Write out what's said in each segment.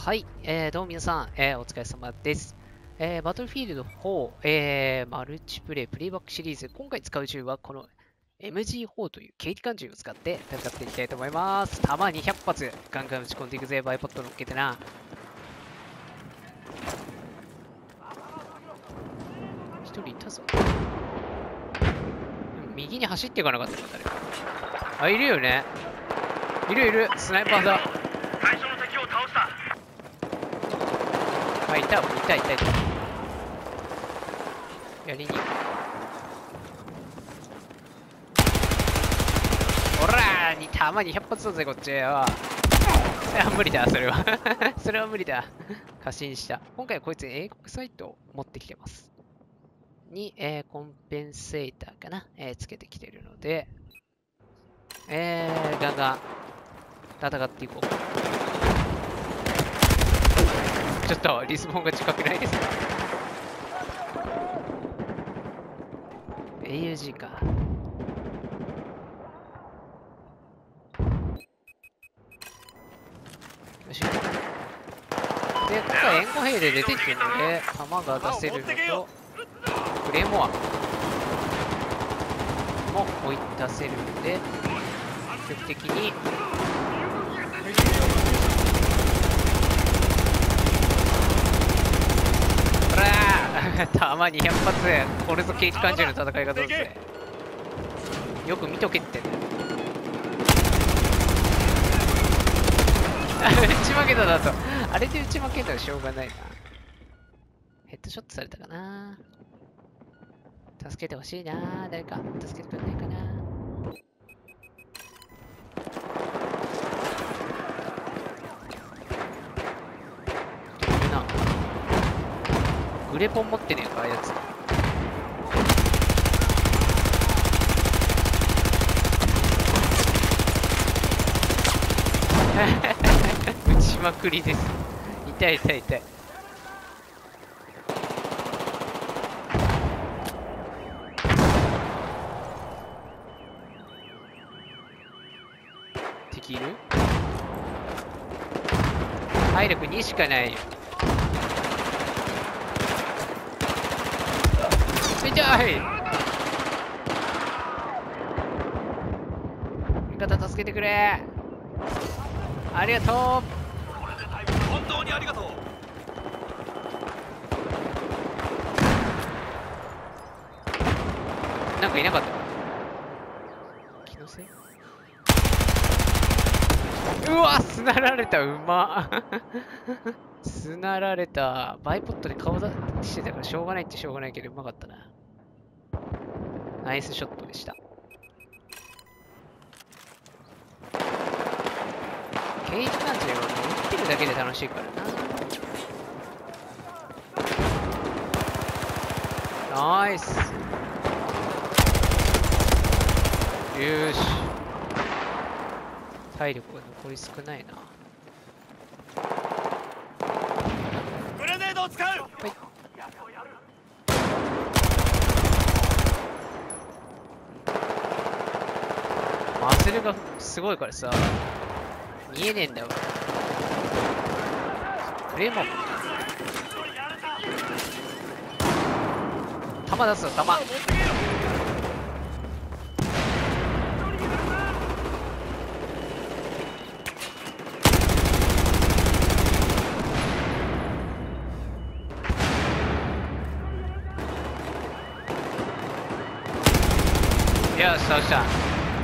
はい、どうも皆さん、お疲れ様です。バトルフィールド4、マルチプレイプレイバックシリーズ、今回使う銃はこの MG4 という軽機関銃を使って戦っていきたいと思います。弾200発、ガンガン打ち込んでいくぜ、バイポット乗っけてな。一人いたぞ。右に走っていかなかったの誰か。あ、いるよね。いる、スナイパーだ。 最初の敵を倒した。 あ、いた。やりに。ほらーに弾200発だぜ、こっちよ。無理だ、それは。それは無理だ。過信した。今回はこいつ英国サイトを持ってきてます。に、コンペンセーターかな、つけてきてるので、ガンガン戦っていこう。ちょっとリスポーンが近くないですか？ AUG か。よし。で、今回援護兵で出てきてるので、弾が出せるのと、クレーモアも追い出せるので、積極的に弾200発、これぞ軽機関銃の戦い方ですね。よく見とけってね。打ち負けただと、あれで打ち負けたらしょうがないな。ヘッドショットされたかな。助けてほしいな。誰か助けてくれないかな。グレポン持ってねえか、あやつ。打ちまくりです。痛い。敵いる？体力2しかないよ。痛い。味方助けてくれ。ありがとう。 本当にありがとう。 なんかいなかったか。気のせい。うわ、すなられた。うま。すなられた。バイポットで顔出してたからしょうがないってしょうがないけどうまかったな。ナイスショットでした。軽機関銃は打ってるだけで楽しいからな。ナイス。よし。体力が残り少ないな。 グレネードを使う。はい。 マッスルがすごいからさ、見えねえんだよ。クレーマーも弾出すよ、弾。よし、倒した。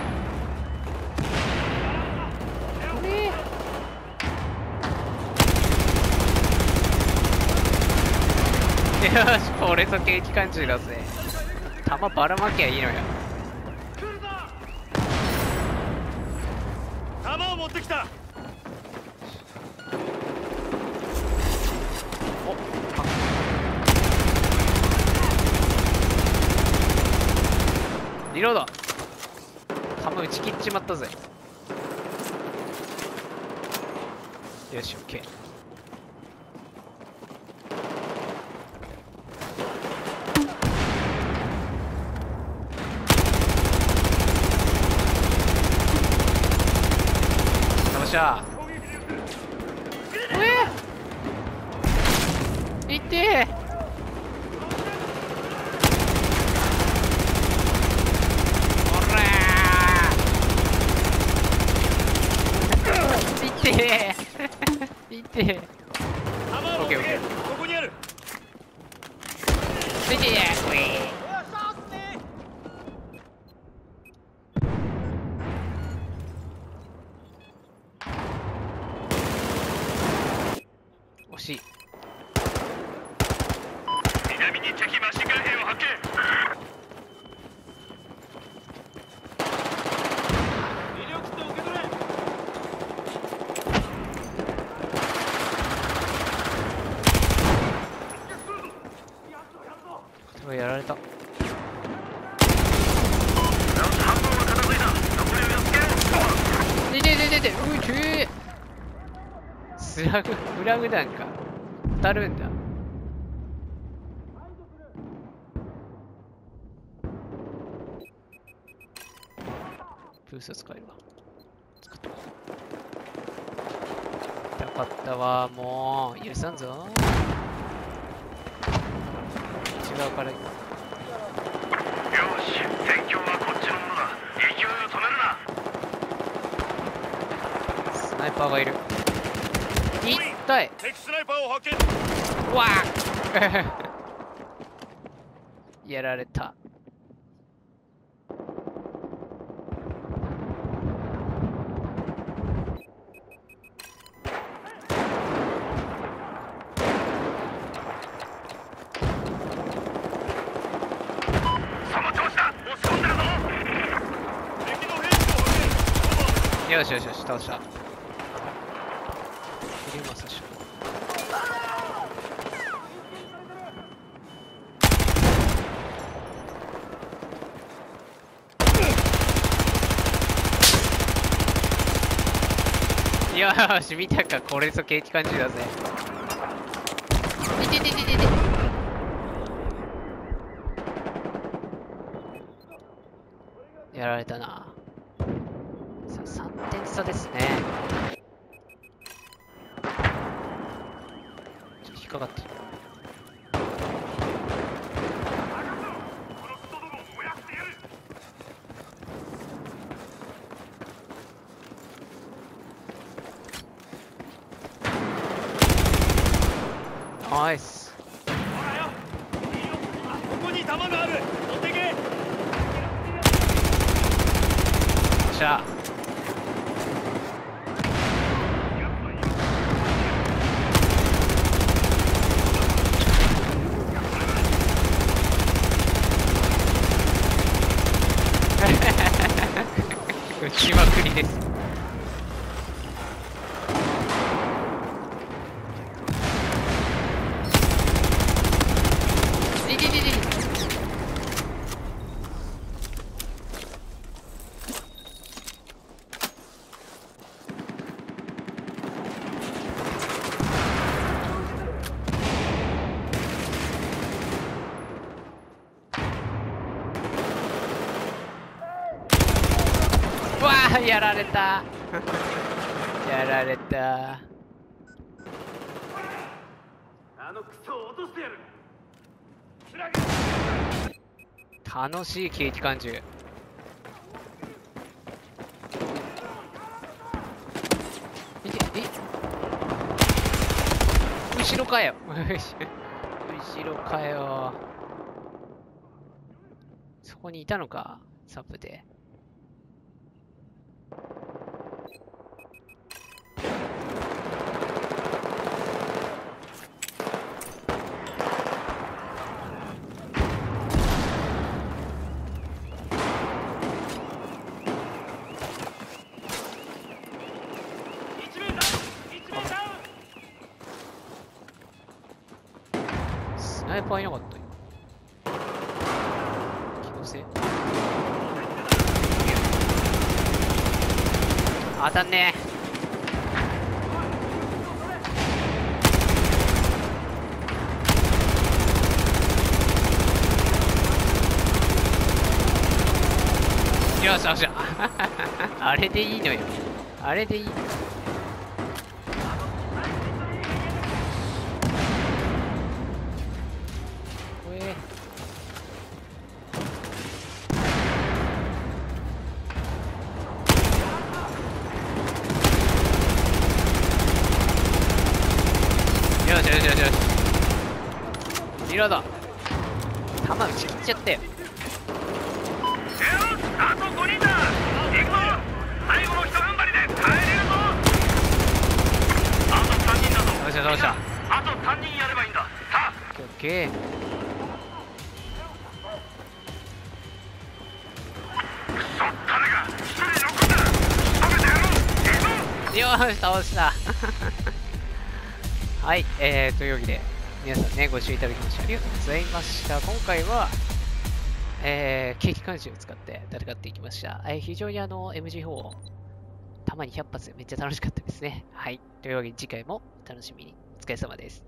よし、これぞ軽機関銃だぜ。弾ばらまきゃいいのよ。 弾を持ってきた。 お、リロード。弾打ち切っちまったぜ。よし、オッケー。よっしゃ。 いてー。おらー。いてー。いてー。 弾を置け。ここにある。 いてー。これ。惜しい。 南に敵マシンガン兵を発見。医療キットを受け取れ。 これやられた。 半分は片付いた。残りをやっつけろ。 いてててて、ういてー。スラグ、フラグ弾か。当たるんだ。ブースト使えるわ。使った。痛かったわ、もう。許さんぞ。内側から。 よし、戦況はこっちのものだ。勢いを止めるな。 スナイパーがいる。痛い。 敵スナイパーを発見。 わあやられた。 その調子だ。押し込んでるぞ。敵の兵士を発見。 よしよしよし、倒した。切りますし。よーし、見たか、これぞ景気感じだぜ。いててててて。やられたな。さあ、3点差ですね。ちょっと引っかかってる。ナイス。 ここに弾がある。持ってけ。 よっしゃ。打ちまくりです。わあ、やられた。やられた。 あのクソを落としてやる。 楽しい景気感じ。見て、後ろかよ。後ろかよ。そこにいたのか、サブで。スナイパーいなかったよ。気のせい。当たんねえ。よしよっしゃ。あれでいいのよ。あれでいいのよ。 しよしよしよし。リロード。弾打ち切っちゃって。 よし、あと5人だ。行くぞ。最後の一踏ん張りで帰れるぞ。あと3人だぞ。 どうしたどうした。 あと3人やればいいんだ。さあ。 オッケー。 くそ、誰が一人残った。仕留めてやろう。行くぞ。 よーし、倒した。はい、というわけで、皆さんね、ご視聴いただきましてありがとうございました。今回は、景気監視を使って戦っていきました。非常にMG4 を弾に100発でめっちゃ楽しかったですね。はい、というわけで次回もお楽しみに。お疲れ様です。